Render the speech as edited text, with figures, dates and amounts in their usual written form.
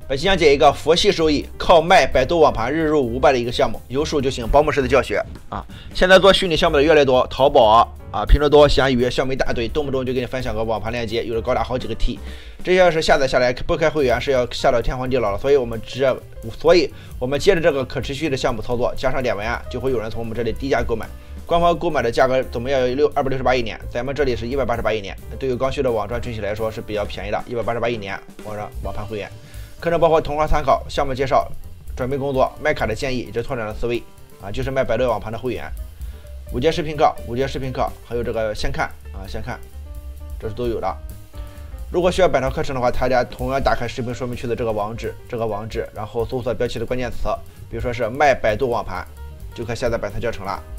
本期讲解一个佛系收益，靠卖百度网盘日入500的一个项目，有数就行，保姆式的教学啊。现在做虚拟项目的越来越多，淘宝拼多多、闲鱼项目一大堆，动不动就给你分享个网盘链接，有的高达好几个 T， 这些要是下载下来不开会员是要下到天荒地老了。所以我们接着这个可持续的项目操作，加上2万案，就会有人从我们这里低价购买。官方购买的价格总共要有268一年，咱们这里是188一年，对于刚需的网赚追起来说是比较便宜的，188一年网盘会员。课程包括同行参考、项目介绍、准备工作、卖卡的建议以及拓展的思维就是卖百度网盘的会员。5节视频课，还有这个先看，这是都有的。如果需要本套课程的话，大家同样打开视频说明区的这个网址，然后搜索标题的关键词，比如说是卖百度网盘，就可以下载本套教程了。